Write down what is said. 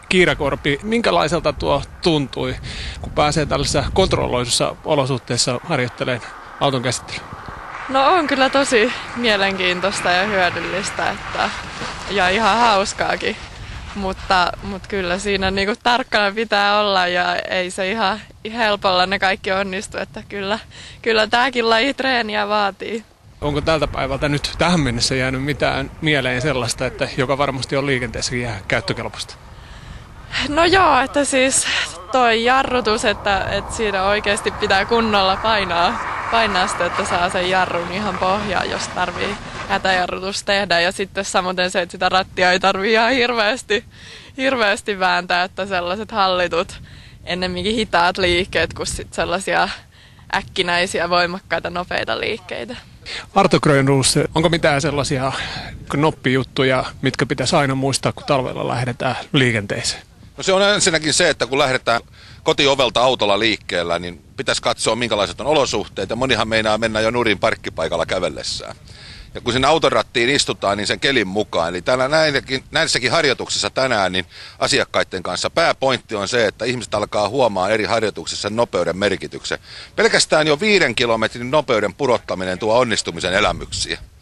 Kiira Korpi, minkälaiselta tuo tuntui, kun pääsee tällaisessa kontrolloidussa olosuhteessa harjoittelemaan auton käsittelyä? No on kyllä tosi mielenkiintoista ja hyödyllistä ja ihan hauskaakin, mutta kyllä siinä niinku tarkkana pitää olla ja ei se ihan helpolla ne kaikki onnistu, että kyllä tämäkin laji treeniä vaatii. Onko tältä päivältä nyt tähän mennessä jäänyt mitään mieleen sellaista, että joka varmasti on liikenteessäkin jää käyttökelpoista? No joo, että siis toi jarrutus, että siinä oikeasti pitää kunnolla painaa sitä, että saa sen jarrun ihan pohjaan, jos tarvii hätäjarrutus tehdä. Ja sitten samoin se, että sitä rattia ei tarvii ihan hirveästi vääntää, että sellaiset hallitut ennemminkin hitaat liikkeet kuin sit sellaisia äkkinäisiä, voimakkaita, nopeita liikkeitä. Arto Grönroos, onko mitään sellaisia knoppijuttuja, mitkä pitäisi aina muistaa, kun talvella lähdetään liikenteeseen? No se on ensinnäkin se, että kun lähdetään kotiovelta autolla liikkeellä, niin pitäisi katsoa, minkälaiset on olosuhteet. Ja monihan meinaa mennä jo nurin parkkipaikalla kävellessään. Ja kun sinne autorattiin istutaan, niin sen kelin mukaan. Eli näissäkin harjoituksissa tänään niin asiakkaiden kanssa pääpointti on se, että ihmiset alkaa huomaa eri harjoituksissa nopeuden merkityksen. Pelkästään jo 5 kilometrin nopeuden pudottaminen tuo onnistumisen elämyksiä.